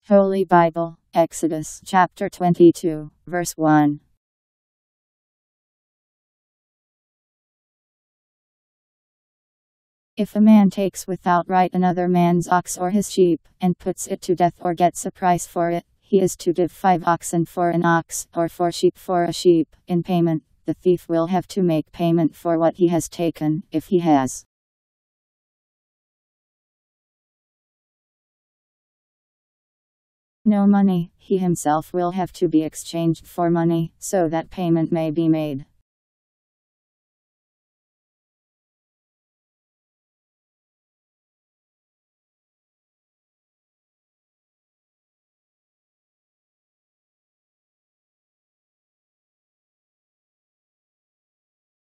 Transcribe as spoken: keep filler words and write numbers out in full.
Holy Bible, Exodus chapter twenty-two, verse one. If a man takes without right another man's ox or his sheep, and puts it to death or gets a price for it, he is to give five oxen for an ox, or four sheep for a sheep. In payment, the thief will have to make payment for what he has taken, if he has. No money, he himself will have to be exchanged for money, so that payment may be made.